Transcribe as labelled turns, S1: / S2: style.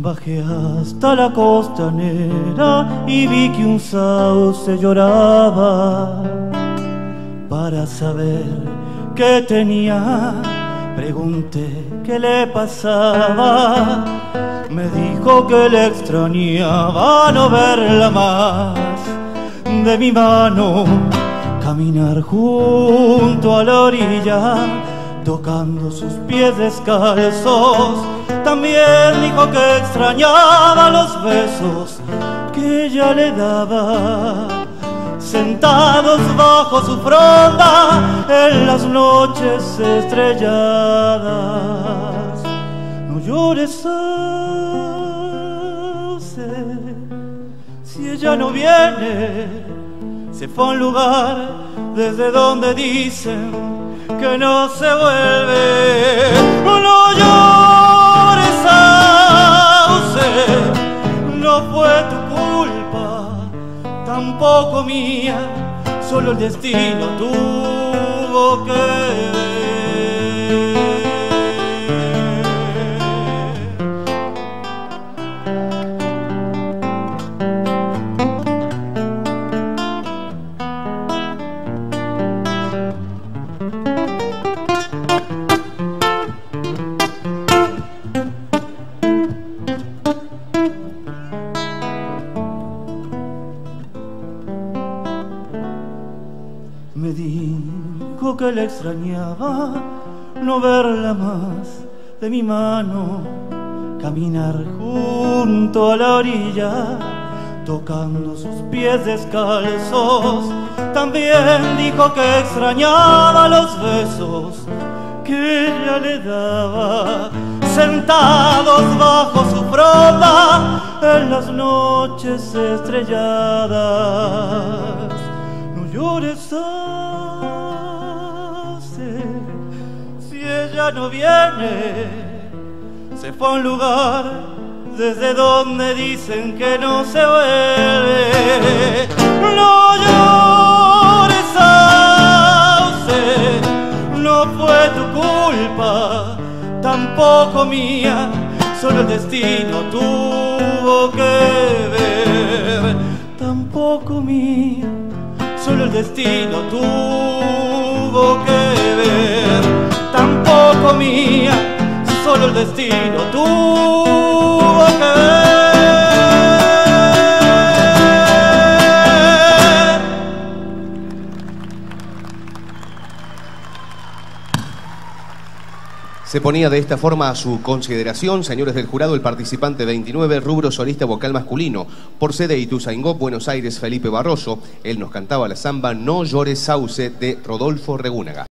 S1: Bajé hasta la costanera y vi que un sauce lloraba. Para saber qué tenía, pregunté qué le pasaba. Me dijo que le extrañaba no verla más. De mi mano caminar junto a la orilla, tocando sus pies descalzos. También dijo que extrañaba los besos que ella le daba, sentados bajo su fronda en las noches estrelladas. No llores, sauce, si ella no viene, se fue a un lugar desde donde dicen que no se vuelve. No llores, sauce, no fue tu culpa, tampoco mía, solo el destino tuvo que ver. Me dijo que le extrañaba no verla más. De mi mano caminar junto a la orilla, tocando sus pies descalzos. También dijo que extrañaba los besos que ella le daba, sentados bajo su fronda en las noches estrelladas. No llores, sauce, si ella no viene, se fue a un lugar desde donde dicen que no se vuelve. No llores, sauce, no fue tu culpa, tampoco mía, solo el destino tuvo que ver. Tampoco mía, solo el destino tuvo que ver. Tampoco mía, solo el destino tuvo que ver.
S2: Se ponía de esta forma a su consideración, señores del jurado, el participante 29, rubro solista vocal masculino. Por sede Ituzaingó, Buenos Aires, Felipe Barroso. Él nos cantaba la samba No llores, sauce, de Rodolfo Regúnaga.